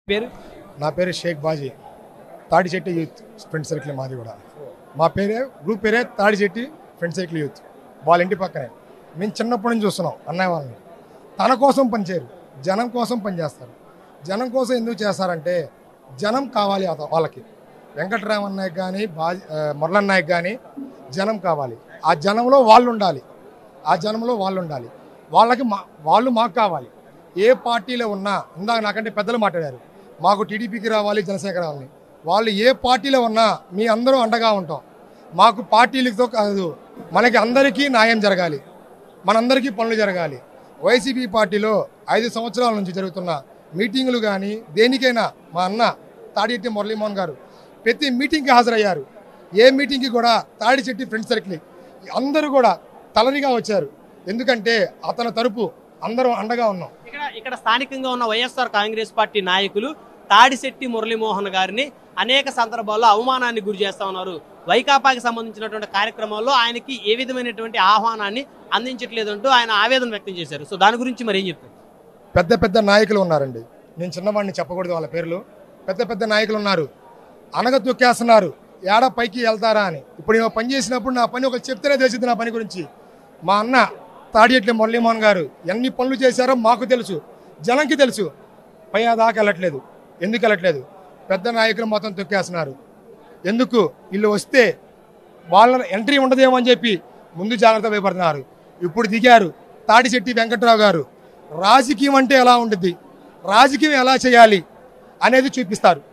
పేరు? నా పేరు Sheikh Baji, Tadichetti youth friend circle మాది కూడా. మా గ్రూప్ పేరే తాడిచెట్టి ఫ్రెండ్ సర్కిల్ యూత్. వాళ్ళ ఇంటి పక్కనే. మేము చిన్నప్పటి నుంచి చూస్తున్నాం అన్నయ్య వాళ్ళని. తన కోసం పనిచేయరు, జనం కోసం పనిచేస్తారు. జనం కోసం ఎందుకు చేస్తారంటే జనం కావాలి వాళ్ళకి. వెంకటరామన్ నాయక్ కానీ మురళన్ నాయక్ కానీ జనం కావాలి. ఆ జనంలో వాళ్ళు ఉండాలి, వాళ్ళకి వాళ్ళు మాకు కావాలి. ఏ పార్టీలో ఉన్నా, ఇందాక నాకంటే పెద్దలు మాట్లాడారు, మాకు టీడీపీకి రావాలి, జనసేనకి రావాలి. వాళ్ళు ఏ పార్టీలో ఉన్నా మీ అందరూ అండగా ఉంటాం. మాకు పార్టీలతో కాదు, మనకి అందరికీ న్యాయం జరగాలి, మనందరికీ పనులు జరగాలి. వైసీపీ పార్టీలో 5 సంవత్సరాల నుంచి జరుగుతున్న మీటింగులు కానీ దేనికైనా మా అన్న తాడిచెట్టి మురళీమోహన్ గారు ప్రతి మీటింగ్కి హాజరయ్యారు. ఏ మీటింగ్కి కూడా తాడిచెట్టి ఫ్రెండ్ సర్కిల్ అందరూ కూడా తలరిగా వచ్చారు. ఎందుకంటే అతని తరపు అందరం అండగా ఉన్నాం. ఇక్కడ స్థానికంగా ఉన్న వైఎస్ఆర్ కాంగ్రెస్ పార్టీ నాయకులు తాడిశెట్టి మురళీమోహన్ గారిని అనేక సందర్భాల్లో అవమానాన్ని గురి చేస్తా ఉన్నారు. వైకాపాకి సంబంధించినటువంటి కార్యక్రమాల్లో ఆయనకి ఏ విధమైనటువంటి ఆహ్వానాన్ని అందించట్లేదంటూ ఆయన ఆవేదన వ్యక్తం చేశారు. సో దాని గురించి మరి ఏం చెప్తారు? పెద్ద పెద్ద నాయకులు ఉన్నారండి, నేను చిన్నవాడిని చెప్పకూడదు వాళ్ళ పేర్లు. పెద్ద పెద్ద నాయకులు ఉన్నారు, అనగ తొక్కేస్తున్నారు, ఏడా పైకి వెళ్తారా అని. ఇప్పుడు నేను పని చేసినప్పుడు నా పని ఒకరు చెప్తేనే తెలిసింది నా పని గురించి. మా అన్న తాడిచెట్టి మురళీమోహన్ గారు ఎన్ని పనులు చేశారో మాకు తెలుసు, జనంకి తెలుసు. పై దాకా వెళ్ళట్లేదు. ఎందుకు వెళ్ళట్లేదు? పెద్ద నాయకులు మొత్తం తొక్కేస్తున్నారు. ఎందుకు? వీళ్ళు వస్తే వాళ్ళ ఎంట్రీ ఉండదేమో అని చెప్పి ముందు జాగ్రత్త భయపడుతున్నారు. ఇప్పుడు దిగారు తాడిచెట్టి వెంకట్రావు గారు. రాజకీయం అంటే ఎలా ఉంటుంది, రాజకీయం ఎలా చేయాలి అనేది చూపిస్తారు.